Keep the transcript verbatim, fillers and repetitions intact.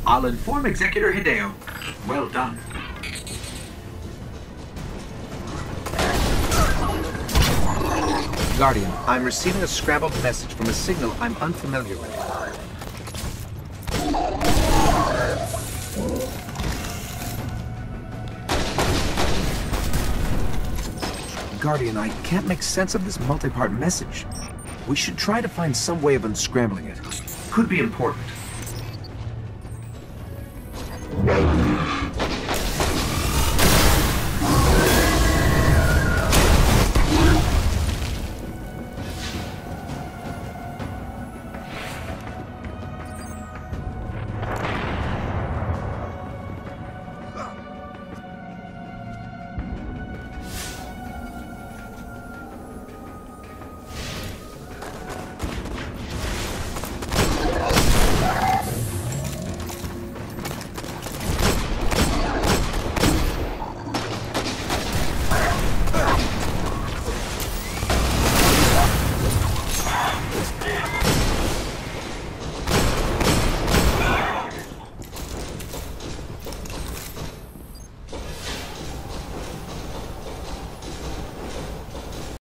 I'll inform Executor Hideo. Well done. Guardian, I'm receiving a scrambled message from a signal I'm unfamiliar with. Guardian, I can't make sense of this multi-part message. We should try to find some way of unscrambling it. Could be important.